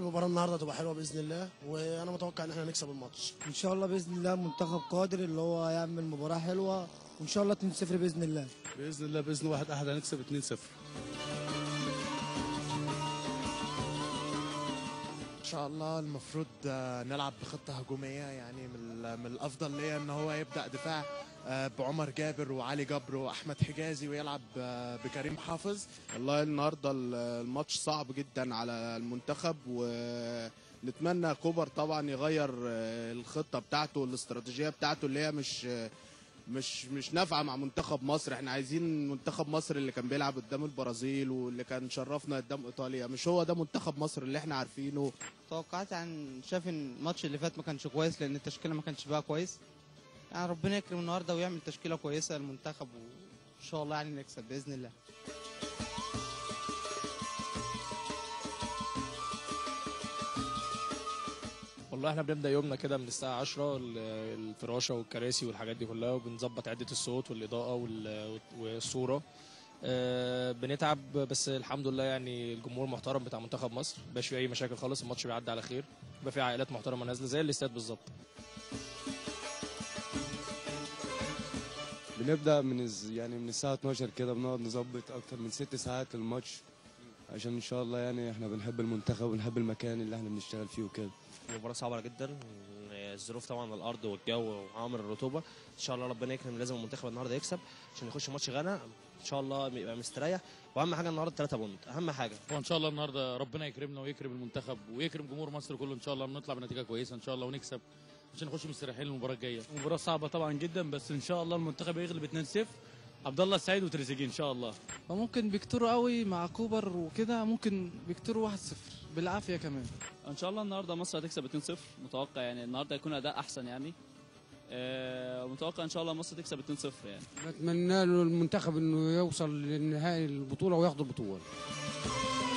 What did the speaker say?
المباراه النهارده تبقى حلوه باذن الله، وانا متوقع ان احنا نكسب الماتش ان شاء الله باذن الله. منتخب قادر اللي هو يعمل مباراه حلوه، وان شاء الله 2-0 باذن الله. باذن الله باذن واحد احد هنكسب 2-0. ان شاء الله المفروض نلعب بخطه هجوميه، يعني من الافضل ليا ان هو يبدا دفاع بعمر جابر وعلي جبر واحمد حجازي، ويلعب بكريم حافظ. والله النهارده الماتش صعب جدا على المنتخب، ونتمنى كوبر طبعا يغير الخطه بتاعته والاستراتيجيه بتاعته اللي هي مش نافعه مع منتخب مصر. احنا عايزين منتخب مصر اللي كان بيلعب قدام البرازيل واللي كان شرفنا قدام ايطاليا، مش هو ده منتخب مصر اللي احنا عارفينه. توقعات يعني شايف ان الماتش اللي فات ما كانش كويس لان التشكيله ما كانش بقى كويس. يعني ربنا يكرم النهارده ويعمل تشكيله كويسه للمنتخب، وان شاء الله يعني نكسب باذن الله. والله احنا بنبدا يومنا كده من الساعه 10، الفراشه والكراسي والحاجات دي كلها، وبنظبط عده الصوت والاضاءه والصوره. بنتعب بس الحمد لله، يعني الجمهور محترم بتاع منتخب مصر، مبقاش فيه اي مشاكل خالص، الماتش بيعدي على خير، بيبقى فيه عائلات محترمه نازله زي الاستاد بالظبط. بنبدا من الساعه 12 كده، بنقعد نظبط اكتر من 6 ساعات الماتش، عشان ان شاء الله يعني احنا بنحب المنتخب ونحب المكان اللي احنا بنشتغل فيه وكده. مباراة صعبة جدا، الظروف طبعا الارض والجو وعامل الرطوبة. ان شاء الله ربنا يكرم، لازم المنتخب النهارده يكسب عشان يخش ماتش غانا ان شاء الله يبقى مستريح، واهم حاجة النهارده 3 بونت اهم حاجة. وان شاء الله النهارده ربنا يكرمنا ويكرم المنتخب ويكرم جمهور مصر كله ان شاء الله، نطلع بنتيجة كويسة ان شاء الله ونكسب عشان نخش مستريحين المباراة الجاية. مباراة صعبة طبعا جدا، بس ان شاء الله المنتخب يغلب 2-0. عبد الله السعيد وتريزيجيه ان شاء الله. وممكن بيكتروا قوي مع كوبر وكده، ممكن بيكتروا 1-0 بالعافيه كمان. ان شاء الله النهارده مصر هتكسب 2-0، متوقع يعني النهارده هيكون اداء احسن يعني. متوقع ان شاء الله مصر تكسب 2-0 يعني. بتمنى له المنتخب انه يوصل لنهائي البطوله وياخد البطوله.